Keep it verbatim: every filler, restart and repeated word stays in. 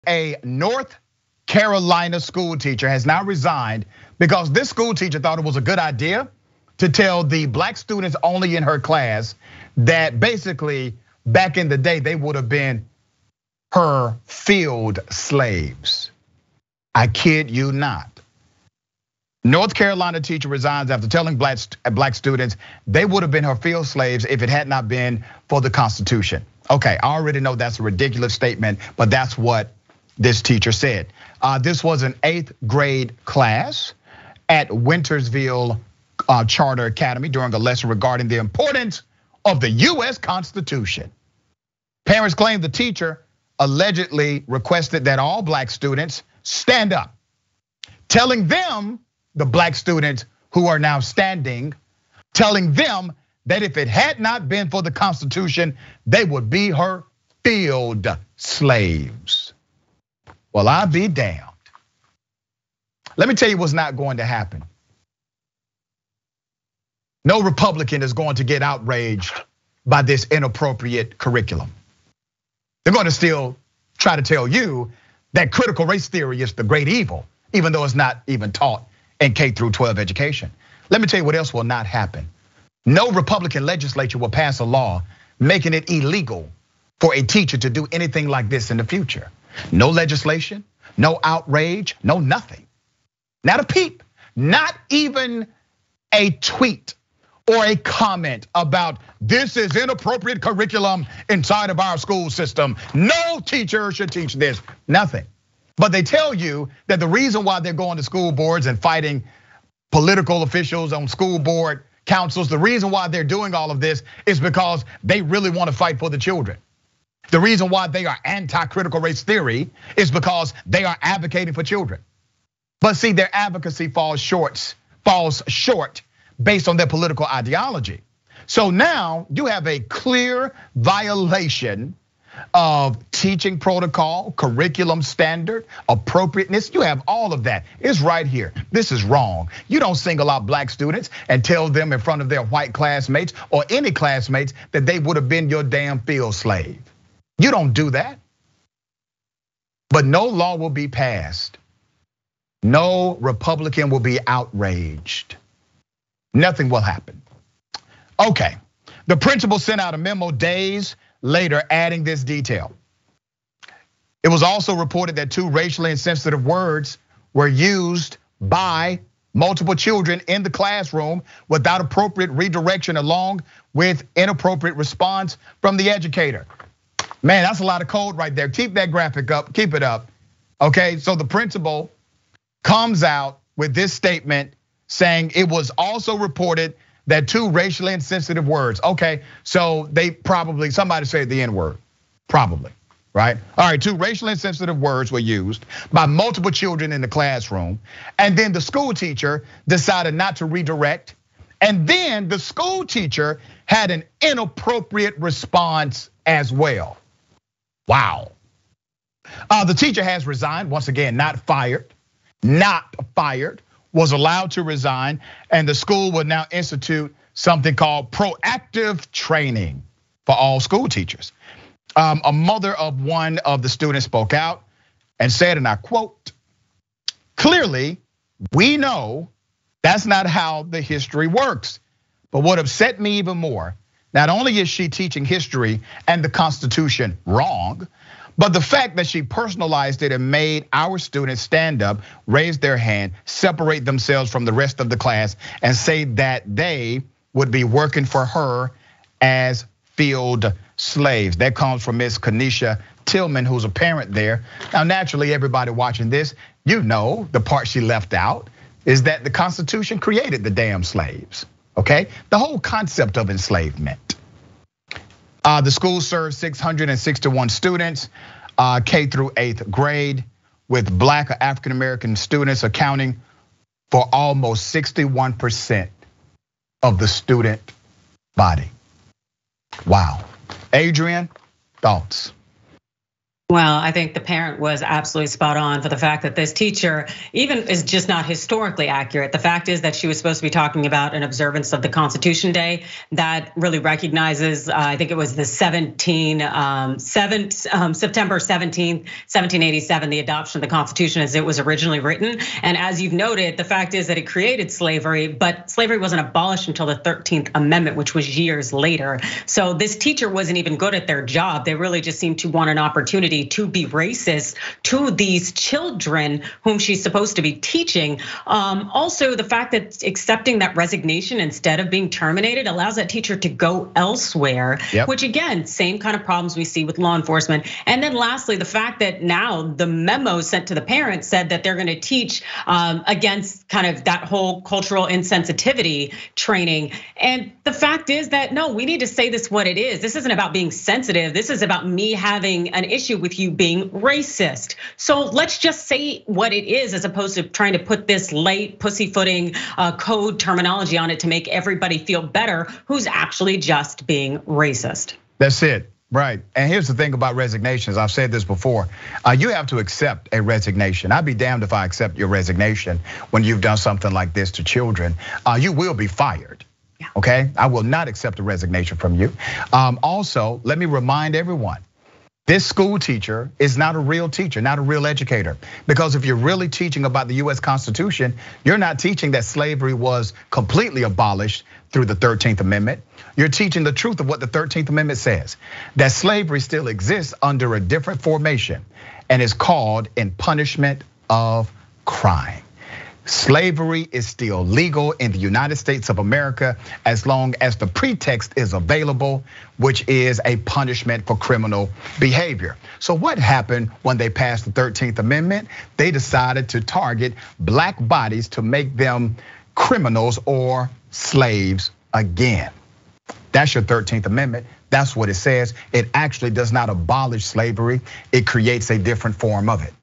A North Carolina school teacher has now resigned because this school teacher thought it was a good idea to tell the black students only in her class that basically back in the day they would have been her field slaves. I kid you not. North Carolina teacher resigns after telling black, black students they would have been her field slaves if it had not been for the Constitution. Okay, I already know that's a ridiculous statement, but that's what this teacher said. Uh, this was an eighth grade class at Wintersville uh, Charter Academy during a lesson regarding the importance of the U S Constitution. Parents claim the teacher allegedly requested that all black students stand up, telling them, the black students who are now standing, telling them that if it had not been for the Constitution, they would be her field slaves. Well, I'll be damned. Let me tell you what's not going to happen. No Republican is going to get outraged by this inappropriate curriculum. They're going to still try to tell you that critical race theory is the great evil, even though it's not even taught in K through twelve education. Let me tell you what else will not happen. No Republican legislature will pass a law making it illegal for a teacher to do anything like this in the future. No legislation, no outrage, no nothing. Not a peep, not even a tweet or a comment about this is inappropriate curriculum inside of our school system. No teacher should teach this, nothing. But they tell you that the reason why they're going to school boards and fighting political officials on school board councils, the reason why they're doing all of this is because they really want to fight for the children. The reason why they are anti-critical race theory is because they are advocating for children. But see, their advocacy falls short, falls short based on their political ideology. So now you have a clear violation of teaching protocol, curriculum standard, appropriateness. You have all of that. It's right here. This is wrong. You don't single out black students and tell them in front of their white classmates or any classmates that they would have been your damn field slave. You don't do that. But no law will be passed. No Republican will be outraged. Nothing will happen. Okay, the principal sent out a memo days later adding this detail. It was also reported that two racially insensitive words were used by multiple children in the classroom without appropriate redirection along with inappropriate response from the educator. Man, that's a lot of code right there. Keep that graphic up, keep it up. Okay, so the principal comes out with this statement saying it was also reported that two racially insensitive words. Okay, so they probably, somebody said the N word, probably, right? All right, two racially insensitive words were used by multiple children in the classroom. And then the school teacher decided not to redirect. And then the school teacher had an inappropriate response as well. Wow. Uh, the teacher has resigned, once again, not fired, not fired. Was allowed to resign, and the school will now institute something called proactive training for all school teachers. Um, a mother of one of the students spoke out and said, and I quote, "Clearly, we know that's not how the history works. But what upset me even more, not only is she teaching history and the Constitution wrong, but the fact that she personalized it and made our students stand up, raise their hand, separate themselves from the rest of the class, and say that they would be working for her as field slaves." That comes from Miss Kanisha Tillman, who's a parent there. Now, naturally, everybody watching this, you know the part she left out is that the Constitution created the damn slaves, okay? The whole concept of enslavement. Uh, the school serves six hundred sixty-one students, uh, K through eighth grade, with black or African American students accounting for almost sixty-one percent of the student body. Wow. Adrienne, thoughts? Well, I think the parent was absolutely spot on for the fact that this teacher even is just not historically accurate. The fact is that she was supposed to be talking about an observance of the Constitution Day that really recognizes, uh, I think it was the seventeen, um, seventh, um, September seventeenth, seventeen eighty-seven, the adoption of the Constitution as it was originally written. And as you've noted, the fact is that it created slavery, but slavery wasn't abolished until the thirteenth Amendment, which was years later. So this teacher wasn't even good at their job. They really just seemed to want an opportunity to be racist to these children whom she's supposed to be teaching. Um, also, the fact that accepting that resignation instead of being terminated allows that teacher to go elsewhere, yep. Which again, same kind of problems we see with law enforcement. And then lastly, the fact that now the memo sent to the parents said that they're gonna teach against kind of that whole cultural insensitivity training. And the fact is that no, we need to say this what it is. This isn't about being sensitive. This is about me having an issue with you being racist. So let's just say what it is as opposed to trying to put this light pussyfooting code terminology on it to make everybody feel better who's actually just being racist. That's it, right. And here's the thing about resignations. I've said this before. You have to accept a resignation. I'd be damned if I accept your resignation when you've done something like this to children. You will be fired. Okay, I will not accept a resignation from you. Also, let me remind everyone, this school teacher is not a real teacher, not a real educator. Because if you're really teaching about the U S Constitution, you're not teaching that slavery was completely abolished through the thirteenth Amendment. You're teaching the truth of what the thirteenth Amendment says, that slavery still exists under a different formation and is called in punishment of crime. Slavery is still legal in the United States of America as long as the pretext is available, which is a punishment for criminal behavior. So what happened when they passed the thirteenth Amendment? They decided to target black bodies to make them criminals or slaves again. That's your thirteenth Amendment. That's what it says. It actually does not abolish slavery. It creates a different form of it.